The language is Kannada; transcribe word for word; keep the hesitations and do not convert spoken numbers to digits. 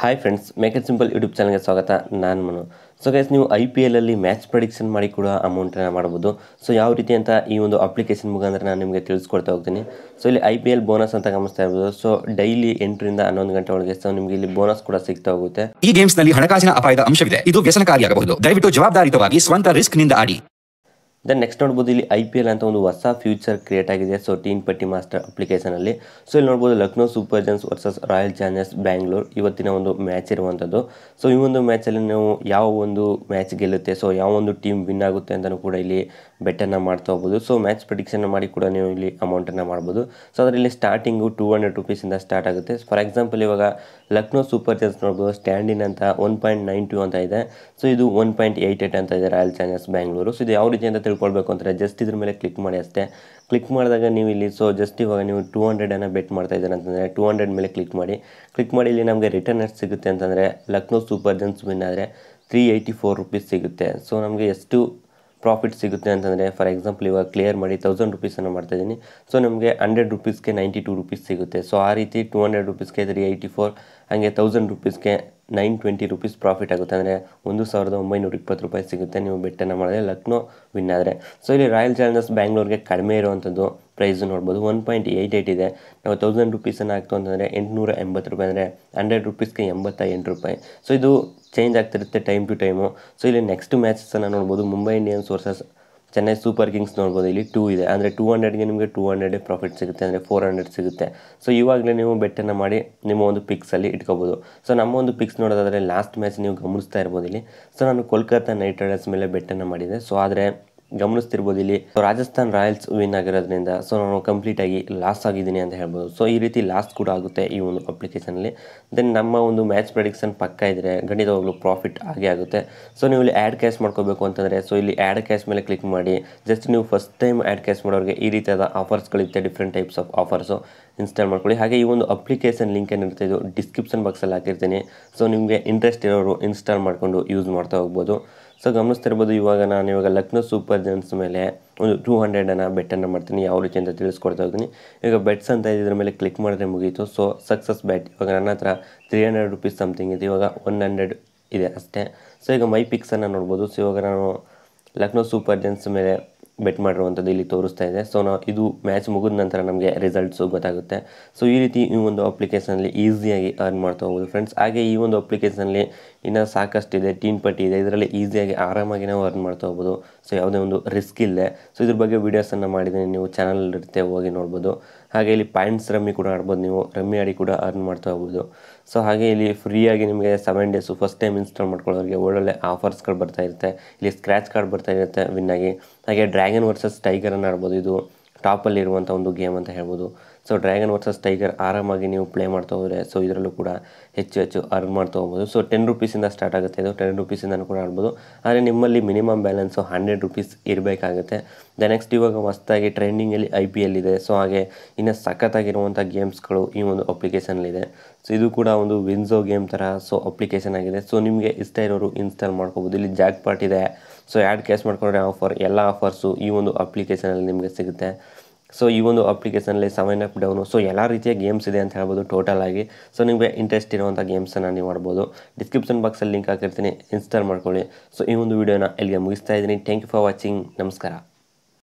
Hi friends, make it simple YouTube ಚಾನಲ್ಗೆ ಸ್ವಾಗತ. ನಾನು ಮನು. ಸೊ ಗೈಸ್, ನೀವು ಐ ಪಿ ಎಲ್ ಅಲ್ಲಿ ಮ್ಯಾಚ್ ಪ್ರೆಡಿಕ್ಷನ್ ಮಾಡಿ ಕೂಡ ಅಮೌಂಟನ್ನು ಮಾಡ್ಬೋದು. ಸೊ ಯಾವ ರೀತಿ ಅಂತ ಈ ಒಂದು ಅಪ್ಲಿಕೇಶನ್ ಮುಖಾಂತರ ನಾನು ನಿಮಗೆ ತಿಳಿಸ್ಕೊಡ್ತಾ ಹೋಗ್ತೀನಿ. ಸೊ ಇಲ್ಲಿ ಐ ಪಿ ಎಲ್ ಬೋನಸ್ ಅಂತ ಗಮನಿಸ್ತಾ ಇರ್ಬೋದು. ಸೊ ಡೈಲಿ ಎಂಟರಿಂದ ಹನ್ನೊಂದು ಗಂಟೆ ಒಳಗೆ ಸೊ ನಿಮಗೆ ಇಲ್ಲಿ ಬೋನಸ್ ಕೂಡ ಸಿಗ್ತಾ ಹೋಗುತ್ತೆ. ಈ ಗೇಮ್ಸ್ ನಲ್ಲಿ ಹಣಕಾಸಿನ ಅಪಾಯದ ಅಂಶವಿದೆ, ಇದು ವ್ಯಸನಕಾರಿಯಾಗಬಹುದು. ದಯವಿಟ್ಟು ಜವಾಬ್ದಾರಿತವಾಗಿ ಸ್ವಂತ ರಿಸ್ಕ್ ನಿಂದ ಆಡಿ. ದೆನ್ ನೆಕ್ಸ್ಟ್ ನೋಡ್ಬೋದು, ಇಲ್ಲಿ ಐ ಪಿ ಎಲ್ ಅಂತ ಒಂದು ಹೊಸ ಫ್ಯೂಚರ್ ಕ್ರಿಯೇಟ್ ಆಗಿದೆ. ಸೊ ಟೀನ್ ಪಟ್ಟಿ ಮಾಸ್ಟರ್ ಅಪ್ಲಿಕೇಶನಲ್ಲಿ ಸೊ ಇಲ್ಲಿ ನೋಡ್ಬೋದು, Lucknow Super Giants versus Royal Challengers Bangalore ಇವತ್ತಿನ ಒಂದು ಮ್ಯಾಚ್ ಇರುವಂಥದ್ದು. ಸೊ ಈ ಒಂದು ಮ್ಯಾಚಲ್ಲಿ ನಾವು ಯಾವ ಒಂದು ಮ್ಯಾಚ್ ಗೆಲ್ಲುತ್ತೆ, ಸೊ ಯಾವ ಒಂದು ಟೀಮ್ ವಿನ್ ಆಗುತ್ತೆ ಅಂತಲೂ ಕೂಡ ಇಲ್ಲಿ ಬೆಟ್ಟನ್ನು ಮಾಡ್ತಾ ಹೋಗ್ಬೋದು. ಸೊ ಮ್ಯಾಚ್ ಪ್ರಿಡಿಕ್ಷನ್ ಮಾಡಿ ಕೂಡ ನೀವು ಇಲ್ಲಿ ಅಮೌಂಟನ್ನು ಮಾಡ್ಬೋದು. ಸೊ ಅದರಲ್ಲಿ ಸ್ಟಾರ್ಟಿಂಗು ಟೂ ಹಂಡ್ರೆಡ್ ರುಪೀಸಿಂದ ಸ್ಟಾರ್ಟ್ ಆಗುತ್ತೆ. ಫಾರ್ ಎಕ್ಸಾಂಪಲ್ ಇವಾಗ ಲಕ್ನೋ ಸೂಪರ್ ಜೈಂಟ್ಸ್ ನೋಡ್ಬೋದು, ಸ್ಟ್ಯಾಂಡಿನ್ ಅಂತ ಒನ್ ಪಾಯಿಂಟ್ ನೈನ್ ಟು ಅಂತ ಇದೆ. ಸೊ ಇದು ಒನ್ ಪಾಯಿಂಟ್ ಏಯ್ಟ್ ಏಟ್ ಅಂತ ಇದೆ ರಾಯಲ್ ಚಾಲೆಂಜರ್ಸ್ ಬ್ಯಾಂಗ್ಳೂರು. ಸೊ ಇದು ಯಾವ ರೀತಿ ಅಂತ ತಿಳ್ಕೊಳ್ಬೇಕು ಅಂದರೆ ಜಸ್ಟ್ ಇದ್ರ ಮೇಲೆ ಕ್ಲಿಕ್ ಮಾಡಿ ಅಷ್ಟೇ. ಕ್ಲಿಕ್ ಮಾಡಿದಾಗ ನೀವು ಇಲ್ಲಿ ಸೊ ಜಸ್ಟ್ ಇವಾಗ ನೀವು ಟೂ ಹಂಡ್ರೆಡನ್ನು ಬೆಟ್ ಮಾಡ್ತಾ ಇದ್ದೀರ ಅಂತಂದರೆ ಟೂ ಹಂಡ್ರೆಡ್ ಮೇಲೆ ಕ್ಲಿಕ್ ಮಾಡಿ. ಕ್ಲಿಕ್ ಮಾಡಿ ಇಲ್ಲಿ ನಮಗೆ ರಿಟರ್ನ್ ಎಷ್ಟು ಸಿಗುತ್ತೆ ಅಂತಂದರೆ ಲಕ್ನೋ ಸೂಪರ್ ಜೈಂಟ್ಸ್ ವಿನ್ ಆದರೆ ತ್ರೀ ಏಯ್ಟಿ ಫೋರ್ ರುಪೀಸ್ ಸಿಗುತ್ತೆ. ಸೊ ನಮಗೆ ಎಷ್ಟು ಪ್ರಾಫಿಟ್ ಸಿಗುತ್ತೆ ಅಂತಂದರೆ ಫಾರ್ ಎಕ್ಸಾಂಪಲ್ ಇವಾಗ ಕ್ಲಿಯರ್ ಮಾಡಿ ತೌಸಂಡ್ ರುಪೀಸನ್ನು ಮಾಡ್ತಾಯಿದ್ದೀನಿ. ಸೊ ನಮಗೆ ಹಂಡ್ರೆಡ್ ರುಪೀಸ್ಗೆ ನೈಂಟಿ ಟೂ ರುಪೀಸ್ ಸಿಗುತ್ತೆ. ಸೊ ಆ ರೀತಿ ಟೂ ಹಂಡ್ರೆಡ್ ರುಪೀಸ್ಗೆ ತ್ರೀ ಏಯ್ಟಿ ಫೋರ್ ಹಾಗೆ ತೌಸಂಡ್ ರುಪೀಸ್ಗೆ ನೈನ್ ಟ್ವೆಂಟಿ ರುಪೀಸ್ ಪ್ರಾಫಿಟ್ ಆಗುತ್ತೆ. ಅಂದರೆ ಒಂದು ಸಾವಿರದ ಒಂಬೈನೂರ ಇಪ್ಪತ್ತು ರೂಪಾಯಿ ಸಿಗುತ್ತೆ ನೀವು ಬೆಟ್ಟನ್ನು ಮಾಡಿದ್ರೆ ಲಕ್ನೋ ವಿನ್ ಆದರೆ. ಸೊ ಇಲ್ಲಿ ರಾಯಲ್ ಚಾಲೆಂಜರ್ಸ್ ಬ್ಯಾಂಗ್ಳೂರ್ಗೆ ಕಡಿಮೆ ಇರುವಂಥದ್ದು ಪ್ರೈಸು ನೋಡ್ಬೋದು, ಒನ್ ಪಾಯಿಂಟ್ ಏಯ್ಟ್ ಏಯ್ಟ್ ಇದೆ. ನಾವು ತೌಸಂಡ್ ರುಪೀಸನ್ನು ಹಾಕ್ತು ಅಂತಂದರೆ ಎಂಟುನೂರ ಎಂಬತ್ತು ರೂಪಾಯಿ ಅಂದರೆ ಹಂಡ್ರೆಡ್ ರುಪೀಸ್ಗೆ ಎಂಬತ್ತ ಎಂಟು ರೂಪಾಯಿ. ಸೊ ಇದು ಚೇಂಜ್ ಆಗ್ತಿರುತ್ತೆ ಟೈಮ್ ಟು ಟೈಮು. ಸೊ ಇಲ್ಲಿ ನೆಕ್ಸ್ಟ್ ಮ್ಯಾಚಸನ್ನು ನೋಡ್ಬೋದು, Mumbai Indians versus Chennai Super Kings ನೋಡ್ಬೋದು. ಇಲ್ಲಿ ಟೂ ಇದೆ, ಅಂದರೆ ಟೂ ಹಂಡ್ರೆಡ್ಗೆ ನಿಮಗೆ ಟೂ ಹಂಡ್ರೆಡೇ ಪ್ರಾಫಿಟ್ ಸಿಗುತ್ತೆ, ಅಂದರೆ ಫೋರ್ ಹಂಡ್ರೆಡ್ ಸಿಗುತ್ತೆ. ಸೊ ಇವಾಗಲೇ ನೀವು ಬೆಟ್ಟನ್ನು ಮಾಡಿ ನಿಮ್ಮ ಒಂದು ಪಿಕ್ಸಲ್ಲಿ ಇಟ್ಕೋಬೋದು. ಸೊ ನಮ್ಮ ಒಂದು ಪಿಕ್ಸ್ ನೋಡೋದಾದರೆ ಲಾಸ್ಟ್ ಮ್ಯಾಚ್ ನೀವು ಗಮನಿಸ್ತಾ ಇರ್ಬೋದು ಇಲ್ಲಿ. ಸೊ ನಾನು ಕೋಲ್ಕತ್ತಾ ನೈಟ್ ರೈಡರ್ಸ್ ಮೇಲೆ ಬೆಟ್ಟನ್ನು ಮಾಡಿದೆ. ಸೊ ಆದರೆ ಗಮನಿಸ್ತಿರ್ಬೋದು ಇಲ್ಲಿ ರಾಜಸ್ಥಾನ್ ರಾಯಲ್ಸ್ ವಿನ್ ಆಗಿರೋದ್ರಿಂದ ಸೊ ನಾನು ಕಂಪ್ಲೀಟಾಗಿ ಲಾಸ್ ಆಗಿದ್ದೀನಿ ಅಂತ ಹೇಳ್ಬೋದು. ಸೊ ಈ ರೀತಿ ಲಾಸ್ ಕೂಡ ಆಗುತ್ತೆ ಈ ಒಂದು ಅಪ್ಲಿಕೇಶನಲ್ಲಿ. ದೆನ್ ನಮ್ಮ ಒಂದು ಮ್ಯಾಚ್ ಪ್ರೆಡಿಕ್ಷನ್ ಪಕ್ಕ ಇದ್ದರೆ ಖಂಡಿತವಾಗ್ಲೂ ಪ್ರಾಫಿಟ್ ಆಗೇ ಆಗುತ್ತೆ. ಸೊ ನೀವು ಇಲ್ಲಿ ಆ್ಯಡ್ ಕ್ಯಾಶ್ ಮಾಡ್ಕೋಬೇಕು ಅಂತಂದರೆ ಸೊ ಇಲ್ಲಿ ಆ್ಯಡ್ ಕ್ಯಾಶ್ ಮೇಲೆ ಕ್ಲಿಕ್ ಮಾಡಿ. ಜಸ್ಟ್ ನೀವು ಫಸ್ಟ್ ಟೈಮ್ ಆ್ಯಡ್ ಕ್ಯಾಶ್ ಮಾಡೋರಿಗೆ ಈ ರೀತಿಯಾದ ಆಫರ್ಸ್ಗಳಿರುತ್ತೆ, different types of offers install ಮಾಡ್ಕೊಳ್ಳಿ. ಹಾಗೆ ಈ ಒಂದು ಅಪ್ಲಿಕೇಶನ್ ಲಿಂಕ್ ಏನಿರುತ್ತೆ ಇದು ಡಿಸ್ಕ್ರಿಪ್ಷನ್ ಬಾಕ್ಸಲ್ಲಿ ಹಾಕಿರ್ತೀನಿ. ಸೊ ನಿಮಗೆ ಇಂಟ್ರೆಸ್ಟ್ ಇರೋರು ಇನ್ಸ್ಟಾಲ್ ಮಾಡಿಕೊಂಡು ಯೂಸ್ ಮಾಡ್ತಾ ಹೋಗ್ಬೋದು. ಸೊ ಗಮನಿಸ್ತಿರ್ಬೋದು, ಇವಾಗ ನಾನು ಇವಾಗ ಲಕ್ನೋ ಸೂಪರ್ ಜೈಂಟ್ಸ್ ಮೇಲೆ ಒಂದು ಟೂ ಹಂಡ್ರೆಡನ್ನು ಬೆಟ್ಟನ್ನು ಮಾಡ್ತೀನಿ. ಯಾವ ರೀತಿ ಅಂತ ತಿಳಿಸ್ಕೊಡ್ತಾ ಹೋಗ್ತೀನಿ. ಈಗ ಬೆಟ್ಸ್ ಅಂತ ಇದ್ರ ಮೇಲೆ ಕ್ಲಿಕ್ ಮಾಡಿದ್ರೆ ಮುಗೀತು. ಸೊ ಸಕ್ಸಸ್ ಬ್ಯಾಟ್ ಇವಾಗ ನನ್ನ ಹತ್ರ ತ್ರೀ ಹಂಡ್ರೆಡ್ ರುಪೀಸ್ ಸಮಥಿಂಗ್ ಇದೆ, ಇವಾಗ ಒನ್ ಹಂಡ್ರೆಡ್ ಇದೆ ಅಷ್ಟೇ. ಸೊ ಈಗ ಮೈ ಪಿಕ್ಸನ್ನು ನೋಡ್ಬೋದು. ಸೊ ಇವಾಗ ನಾನು ಲಕ್ನೋ ಸೂಪರ್ ಜೈಂಟ್ಸ್ ಮೇಲೆ ಬೆಟ್ ಮಾಡಿರುವಂಥದ್ದು ಇಲ್ಲಿ ತೋರಿಸ್ತಾ ಇದೆ. ಸೊ ನಾವು ಇದು ಮ್ಯಾಚ್ ಮುಗಿದ ನಂತರ ನಮಗೆ ರಿಸಲ್ಟ್ಸು ಗೊತ್ತಾಗುತ್ತೆ. ಸೊ ಈ ರೀತಿ ಈ ಒಂದು ಅಪ್ಲಿಕೇಶನಲ್ಲಿ ಈಸಿಯಾಗಿ ಅರ್ನ್ ಮಾಡ್ತಾ ಹೋಗ್ಬೋದು ಫ್ರೆಂಡ್ಸ್. ಹಾಗೆ ಈ ಒಂದು ಅಪ್ಲಿಕೇಶನಲ್ಲಿ ಇನ್ನೂ ಸಾಕಷ್ಟಿದೆ, ಟೀನ್ ಪಟ್ಟಿ ಇದೆ, ಇದರಲ್ಲಿ ಈಸಿಯಾಗಿ ಆರಾಮಾಗಿ ನಾವು ಅರ್ನ್ ಮಾಡ್ತಾ ಹೋಗ್ಬೋದು. ಸೊ ಯಾವುದೇ ಒಂದು ರಿಸ್ಕ್ ಇಲ್ಲದೆ. ಸೊ ಇದ್ರ ಬಗ್ಗೆ ವೀಡಿಯೋಸನ್ನು ಮಾಡಿದ್ದೀನಿ, ನೀವು ಚಾನಲ್ ಇರುತ್ತೆ ಹೋಗಿ ನೋಡ್ಬೋದು. ಹಾಗೆ ಇಲ್ಲಿ ಪಾಯಿಂಟ್ಸ್ ರಮ್ಮಿ ಕೂಡ ಆಡ್ಬೋದು, ನೀವು ರಮ್ಮಿ ಆಡಿ ಕೂಡ ಅರ್ನ್ ಮಾಡ್ತಾ ಹೋಗ್ಬೋದು. ಸೊ ಹಾಗೆ ಇಲ್ಲಿ ಫ್ರೀಯಾಗಿ ನಿಮಗೆ seven days first time install ಮಾಡ್ಕೊಳ್ಳೋರಿಗೆ ಒಳ್ಳೊಳ್ಳೆ ಆಫರ್ಸ್ಗಳು ಬರ್ತಾ ಇರುತ್ತೆ. ಇಲ್ಲಿ ಸ್ಕ್ರ್ಯಾಚ್ ಕಾರ್ಡ್ ಬರ್ತಾ ಇರುತ್ತೆ ವಿನ್ನಾಗಿ. ಹಾಗೆ ಡ್ರ್ಯಾಗನ್ ವರ್ಸಸ್ ಟೈಗರನ್ನು ಆಡ್ಬೋದು, ಇದು ಟಾಪಲ್ಲಿರುವಂಥ ಒಂದು ಗೇಮ್ ಅಂತ ಹೇಳ್ಬೋದು. ಸೊ ಡ್ರ್ಯಾಗನ್ ವರ್ಸಸ್ ಟೈಗರ್ ಆರಾಮಾಗಿ ನೀವು ಪ್ಲೇ ಮಾಡ್ತಾ ಹೋದರೆ ಸೊ ಇದರಲ್ಲೂ ಕೂಡ ಹೆಚ್ಚು ಹೆಚ್ಚು ಅರ್ನ್ ಮಾಡ್ತಾ ಹೋಗ್ಬೋದು. ಸೊ ಟೆನ್ ರುಪೀಸಿಂದ ಸ್ಟಾರ್ಟ್ ಆಗುತ್ತೆ, ಇದು ಟೆನ್ ರುಪೀಸಿಂದನೂ ಕೂಡ ಆಡ್ಬೋದು. ಆದರೆ ನಿಮ್ಮಲ್ಲಿ ಮಿನಿಮಮ್ ಬ್ಯಾಲೆನ್ಸು ಹಂಡ್ರೆಡ್ ರುಪೀಸ್ ಇರಬೇಕಾಗುತ್ತೆ. ದ ನೆಕ್ಸ್ಟ್ ಇವಾಗ ಹೊಸದಾಗಿ ಟ್ರೆಂಡಿಂಗಲ್ಲಿ ಐ ಪಿ ಎಲ್ ಇದೆ. ಸೊ ಹಾಗೆ ಇನ್ನು ಸಖತ್ತಾಗಿರುವಂಥ ಗೇಮ್ಸ್ಗಳು ಈ ಒಂದು ಅಪ್ಲಿಕೇಶನಲ್ಲಿದೆ. ಸೊ ಇದು ಕೂಡ ಒಂದು ವಿನ್ಸೋ ಗೇಮ್ ಥರ ಸೊ ಅಪ್ಲಿಕೇಶನ್ ಆಗಿದೆ. ಸೊ ನಿಮಗೆ ಇಷ್ಟ ಇರೋರು ಇನ್ಸ್ಟಾಲ್ ಮಾಡ್ಕೋಬೋದು. ಇಲ್ಲಿ ಜಾಕ್ ಪಾಟ್ ಇದೆ. ಸೊ ಆ್ಯಡ್ ಕ್ಯಾಶ್ ಮಾಡ್ಕೊಂಡ್ರೆ ಆಫರ್, ಎಲ್ಲ ಆಫರ್ಸು ಈ ಒಂದು ಅಪ್ಲಿಕೇಶನಲ್ಲಿ ನಿಮಗೆ ಸಿಗುತ್ತೆ. ಸೊ ಈ ಒಂದು ಅಪ್ಲಿಕೇಶನಲ್ಲಿ ಸೆವೆನ್ ಅಪ್ ಡೌನು ಸೊ ಎಲ್ಲ ರೀತಿಯ ಗೇಮ್ಸ್ ಇದೆ ಅಂತ ಹೇಳ್ಬೋದು ಟೋಟಲ್ ಆಗಿ. ಸೊ ನಿಮಗೆ ಇಂಟ್ರೆಸ್ಟ್ ಇರುವಂಥ ಗೇಮ್ಸನ್ನು ನೀವು ಆಡ್ಬೋದು. ಡಿಸ್ಕ್ರಿಪ್ಷನ್ ಬಾಕ್ಸಲ್ಲಿ ಲಿಂಕ್ ಹಾಕಿರ್ತೀನಿ, ಇನ್ಸ್ಟಾಲ್ ಮಾಡ್ಕೊಳ್ಳಿ. ಸೊ ಈ ಒಂದು ವಿಡಿಯೋನ ಇಲ್ಲಿಗೆ ಮುಗಿಸ್ತಾ ಇದ್ದೀನಿ. Thank you for watching. ನಮಸ್ಕಾರ.